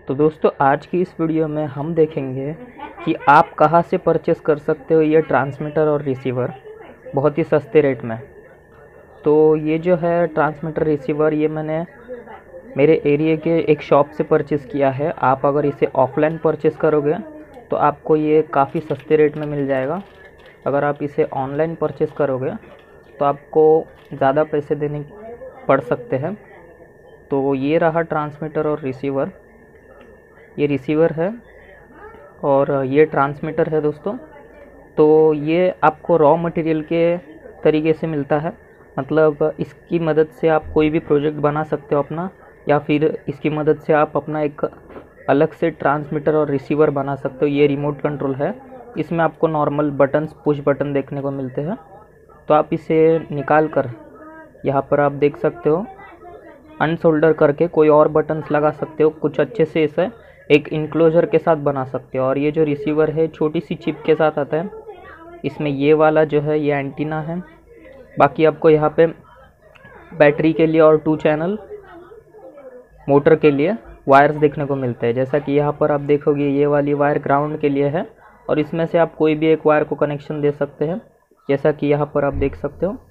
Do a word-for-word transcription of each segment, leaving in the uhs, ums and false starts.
तो दोस्तों आज की इस वीडियो में हम देखेंगे कि आप कहां से परचेस कर सकते हो ये ट्रांसमीटर और रिसीवर बहुत ही सस्ते रेट में। तो ये जो है ट्रांसमीटर रिसीवर ये मैंने मेरे एरिया के एक शॉप से परचेस किया है। आप अगर इसे ऑफलाइन परचेस करोगे तो आपको ये काफ़ी सस्ते रेट में मिल जाएगा। अगर आप इसे ऑनलाइन परचेस करोगे तो आपको ज़्यादा पैसे देने पड़ सकते हैं। तो ये रहा ट्रांसमीटर और रिसीवर, ये रिसीवर है और ये ट्रांसमीटर है दोस्तों। तो ये आपको रॉ मटेरियल के तरीके से मिलता है, मतलब इसकी मदद से आप कोई भी प्रोजेक्ट बना सकते हो अपना, या फिर इसकी मदद से आप अपना एक अलग से ट्रांसमीटर और रिसीवर बना सकते हो। ये रिमोट कंट्रोल है, इसमें आपको नॉर्मल बटन्स पुश बटन देखने को मिलते हैं। तो आप इसे निकाल कर यहाँ पर आप देख सकते हो, अनसोल्डर करके कोई और बटन्स लगा सकते हो, कुछ अच्छे से इसे एक इनक्लोजर के साथ बना सकते हो। और ये जो रिसीवर है छोटी सी चिप के साथ आता है, इसमें ये वाला जो है ये एंटीना है। बाकी आपको यहाँ पे बैटरी के लिए और टू चैनल मोटर के लिए वायर्स देखने को मिलते हैं। जैसा कि यहाँ पर आप देखोगे ये वाली वायर ग्राउंड के लिए है और इसमें से आप कोई भी एक वायर को कनेक्शन दे सकते हैं, जैसा कि यहाँ पर आप देख सकते हो।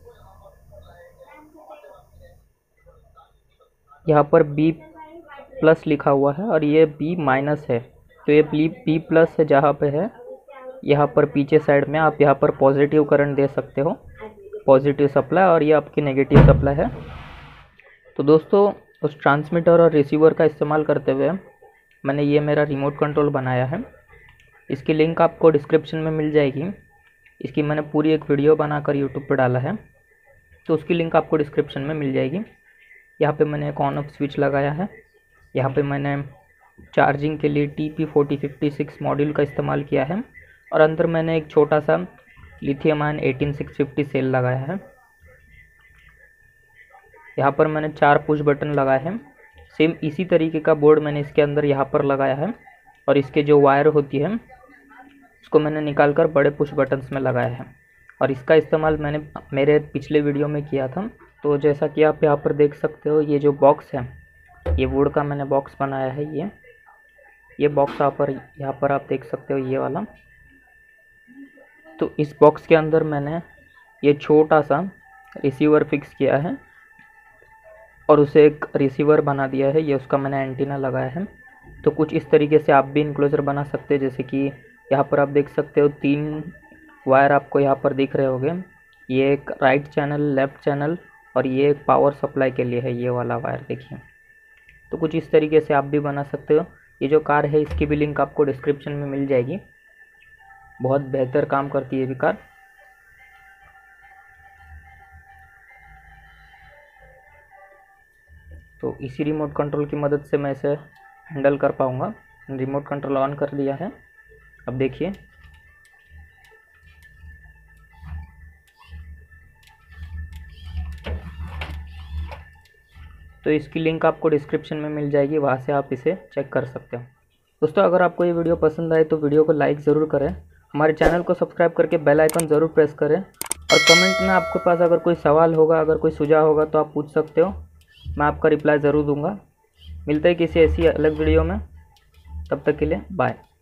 यहाँ पर बी प्लस लिखा हुआ है और ये बी माइनस है। तो ये बी बी प्लस है जहाँ पे है, यहाँ पर पीछे साइड में आप यहाँ पर पॉजिटिव करंट दे सकते हो, पॉजिटिव सप्लाई, और ये आपकी नेगेटिव सप्लाई है। तो दोस्तों उस ट्रांसमीटर और रिसीवर का इस्तेमाल करते हुए मैंने ये मेरा रिमोट कंट्रोल बनाया है। इसकी लिंक आपको डिस्क्रिप्शन में मिल जाएगी। इसकी मैंने पूरी एक वीडियो बनाकर यूट्यूब पर डाला है, तो उसकी लिंक आपको डिस्क्रिप्शन में मिल जाएगी। यहाँ पे मैंने एक ऑन ऑफ स्विच लगाया है। यहाँ पे मैंने चार्जिंग के लिए T P forty fifty six module का इस्तेमाल किया है और अंदर मैंने एक छोटा सा lithium ion eighteen six fifty cell लगाया है। यहाँ पर मैंने चार पुश बटन लगाए हैं। सेम इसी तरीके का बोर्ड मैंने इसके अंदर यहाँ पर लगाया है और इसके जो वायर होती है उसको मैंने निकाल कर बड़े पुश बटन्स में लगाया है। और इसका इस्तेमाल मैंने मेरे पिछले वीडियो में किया था। तो जैसा कि आप यहाँ पर देख सकते हो, ये जो बॉक्स है ये वुड का मैंने बॉक्स बनाया है। ये ये बॉक्स यहाँ पर यहाँ पर आप देख सकते हो, ये वाला। तो इस बॉक्स के अंदर मैंने ये छोटा सा रिसीवर फिक्स किया है और उसे एक रिसीवर बना दिया है। ये उसका मैंने एंटीना लगाया है। तो कुछ इस तरीके से आप भी इनक्लोजर बना सकते हैं। जैसे कि यहाँ पर आप देख सकते हो तीन वायर आपको यहाँ पर दिख रहे होंगे। ये एक राइट चैनल, लेफ़्ट चैनल, और ये एक पावर सप्लाई के लिए है, ये वाला वायर देखिए। तो कुछ इस तरीके से आप भी बना सकते हो। ये जो कार है इसकी भी लिंक आपको डिस्क्रिप्शन में मिल जाएगी। बहुत बेहतर काम करती है ये भी कार। तो इसी रिमोट कंट्रोल की मदद से मैं इसे हैंडल कर पाऊँगा। रिमोट कंट्रोल ऑन कर दिया है, अब देखिए। तो इसकी लिंक आपको डिस्क्रिप्शन में मिल जाएगी, वहाँ से आप इसे चेक कर सकते हो। दोस्तों अगर आपको ये वीडियो पसंद आए तो वीडियो को लाइक ज़रूर करें, हमारे चैनल को सब्सक्राइब करके बेल आइकन ज़रूर प्रेस करें, और कमेंट में आपके पास अगर कोई सवाल होगा, अगर कोई सुझाव होगा तो आप पूछ सकते हो, मैं आपका रिप्लाई ज़रूर दूंगा। मिलते हैं किसी ऐसी अलग वीडियो में, तब तक के लिए बाय।